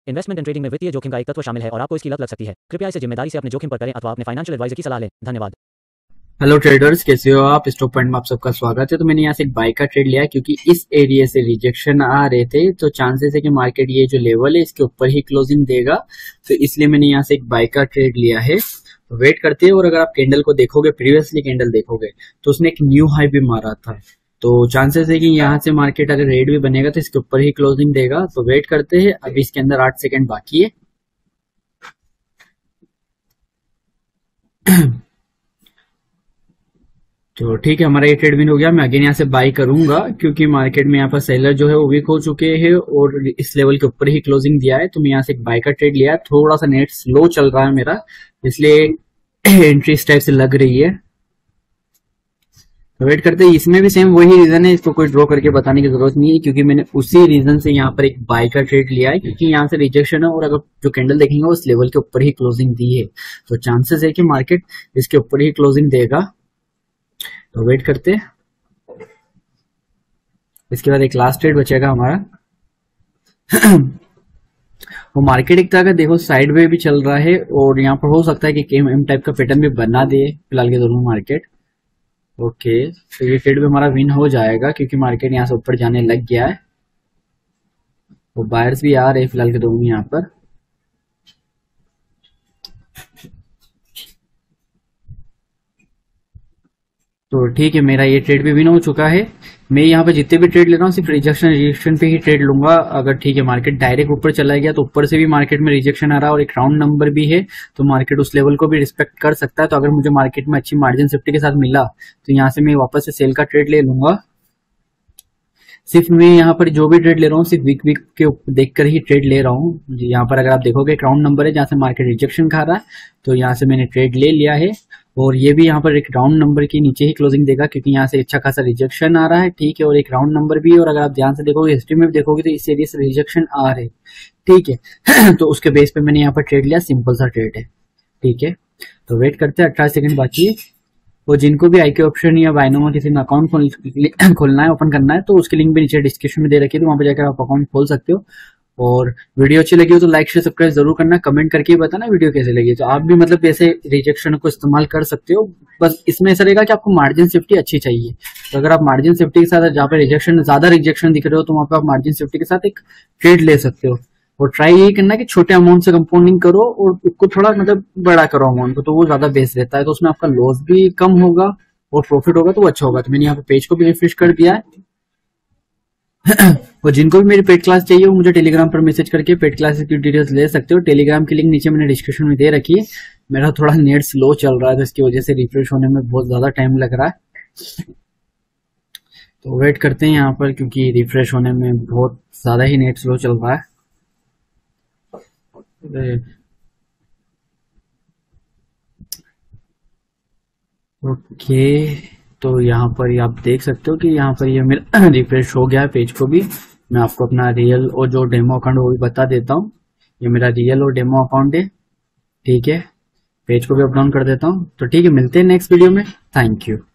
Investment and trading में वित्तीय जोखिम का एक तत्व शामिल है और आपको इसकी लत लग सकती है। कृपया इसे जिम्मेदारी से अपने जोखिम पर करें अथवा अपने फाइनेंशियल एडवाइजर की सलाह लें। धन्यवाद। हेलो ट्रेडर्स, कैसे हो आप? स्टॉक पॉइंट में आप सबका स्वागत है। तो मैंने यहाँ से एक बाई का ट्रेड लिया क्योंकि इस एरिया से रिजेक्शन आ रहे थे, तो चांसेस है कि मार्केट ये जो लेवल है इसके ऊपर ही क्लोजिंग देगा, तो इसलिए मैंने यहाँ से एक बाई का ट्रेड लिया है। तो वेट करते हैं, और अगर आप कैंडल को देखोगे, प्रीवियसली कैंडल देखोगे तो उसने एक न्यू हाई भी मारा था, तो चांसेस है कि यहाँ से मार्केट अगर रेड भी बनेगा तो इसके ऊपर ही क्लोजिंग देगा। तो वेट करते हैं, अभी इसके अंदर 8 सेकेंड बाकी है। तो ठीक है, हमारा ये ट्रेड विन हो गया। मैं अगेन यहाँ से बाई करूंगा क्योंकि मार्केट में यहाँ पर सेलर जो है वो वीक हो चुके हैं और इस लेवल के ऊपर ही क्लोजिंग दिया है। तो मैं यहाँ से एक बाई का ट्रेड लिया है। थोड़ा सा नेट स्लो चल रहा है मेरा, इसलिए एंट्री इस टाइप से लग रही है। तो वेट करते हैं, इसमें भी सेम वही रीजन है, इसको कोई ड्रॉ करके बताने की जरूरत नहीं है क्योंकि मैंने उसी रीजन से यहाँ पर एक बाई का ट्रेड लिया है, क्योंकि यहाँ से रिजेक्शन है और अगर जो कैंडल देखेंगे उस लेवल के ऊपर ही क्लोजिंग दी है, तो चांसेस है कि मार्केट इसके ऊपर ही क्लोजिंग देगा। तो वेट करते हैं, इसके बाद एक लास्ट ट्रेड बचेगा हमारा। वो मार्केट एक तरह का देखो साइड वे भी चल रहा है और यहाँ पर हो सकता है कि KM टाइप का पैटर्न भी बना दे फिलहाल के दोनों मार्केट। ओके, तो ये ट्रेड भी हमारा विन हो जाएगा क्योंकि मार्केट यहाँ से ऊपर जाने लग गया है। वो बायर्स भी आ रहे हैं फिलहाल के दोनों यहाँ पर। तो ठीक है, मेरा ये ट्रेड भी विन हो चुका है। मैं यहाँ पे जितने भी ट्रेड ले रहा हूँ सिर्फ रिजेक्शन पे ही ट्रेड लूंगा। अगर ठीक है मार्केट डायरेक्ट ऊपर चला गया तो ऊपर से भी मार्केट में रिजेक्शन आ रहा है और एक राउंड नंबर भी है, तो मार्केट उस लेवल को भी रिस्पेक्ट कर सकता है। तो अगर मुझे मार्केट में अच्छी मार्जिन सेफ्टी के साथ मिला तो यहाँ से मैं वापस से सेल का ट्रेड ले लूंगा। सिर्फ मैं यहाँ पर जो भी ट्रेड ले रहा हूँ सिर्फ वीक के देखकर ही ट्रेड ले रहा हूँ। यहाँ पर अगर आप देखोगे एक राउंड नंबर है जहाँ से मार्केट रिजेक्शन खा रहा है, तो यहाँ से मैंने ट्रेड ले लिया है। और ये भी यहाँ पर एक राउंड नंबर के नीचे ही क्लोजिंग देगा क्योंकि यहाँ से अच्छा खासा रिजेक्शन आ रहा है, ठीक है, और एक राउंड नंबर भी। और अगर आप ध्यान से देखोगे, हिस्ट्री में भी देखोगे तो इस एरिया से रिजेक्शन आ रहे, ठीक है। तो उसके बेस पे मैंने यहाँ पर ट्रेड लिया, सिंपल सा ट्रेड है, ठीक है। तो वेट करते हैं, 18 सेकंड बाकी है। और जिनको भी IK ऑप्शन या बाइनोमा किसी में अकाउंट खोलना है, ओपन करना है, तो उसकी लिंक भी नीचे डिस्क्रिप्शन में दे रखी है, तो वहां पर जाकर आप अकाउंट खोल सकते हो। और वीडियो अच्छी लगी हो तो लाइक शेयर सब्सक्राइब जरूर करना, कमेंट करके बताना वीडियो कैसे लगी। तो आप भी मतलब ऐसे रिजेक्शन को इस्तेमाल कर सकते हो। बस इसमें ऐसा रहेगा कि आपको मार्जिन सेफ्टी अच्छी चाहिए। तो अगर आप मार्जिन सेफ्टी के साथ, जहाँ पे ज्यादा रिजेक्शन दिख रहे हो, तो वहां पर आप मार्जिन सेफ्टी के साथ एक ट्रेड ले सकते हो। और ट्राई यही करना कि छोटे अमाउंट से कंपाउंडिंग करो और उसको थोड़ा मतलब बड़ा करो अमाउंट को, तो वो ज्यादा बेस्ट रहता है। तो उसमें आपका लॉस भी कम होगा और प्रॉफिट होगा, तो वो अच्छा होगा। तो मैंने यहाँ पे पेज को भी रिफ्रेश कर दिया है। और जिनको भी मेरी पेड क्लास चाहिए वो मुझे टेलीग्राम पर मैसेज करके पेड क्लास की डिटेल्स ले सकते हो। टेलीग्राम की लिंक नीचे मैंने डिस्क्रिप्शन में दे रखी है। मेरा थोड़ा नेट स्लो चल रहा है तो इसकी वजह से रिफ्रेश होने में बहुत ज्यादा टाइम लग रहा है। तो वेट करते हैं यहाँ पर क्योंकि रिफ्रेश होने में बहुत ज्यादा ही नेट स्लो चल रहा है। ओके, तो यहाँ पर आप देख सकते हो कि यहाँ पर ये मेरा रिफ्रेश हो गया है पेज को भी। मैं आपको अपना रियल और जो डेमो अकाउंट वो भी बता देता हूँ। ये मेरा रियल और डेमो अकाउंट है, ठीक है। पेज को भी अप डाउन कर देता हूँ। तो ठीक है, मिलते हैं नेक्स्ट वीडियो में। Thank you.